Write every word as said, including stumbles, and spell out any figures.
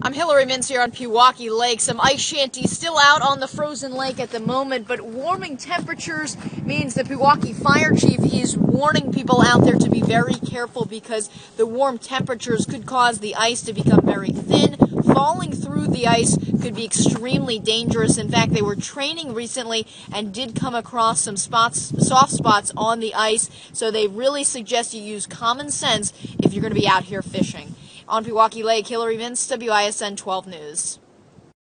I'm Hillary Mintz here on Pewaukee Lake. Some ice shanties still out on the frozen lake at the moment, but warming temperatures means the Pewaukee Fire Chief is warning people out there to be very careful because the warm temperatures could cause the ice to become very thin. Falling through the ice could be extremely dangerous. In fact, they were training recently and did come across some spots, soft spots on the ice, so they really suggest you use common sense if you're going to be out here fishing. On Pewaukee Lake, Hillary Mintz, W I S N twelve News.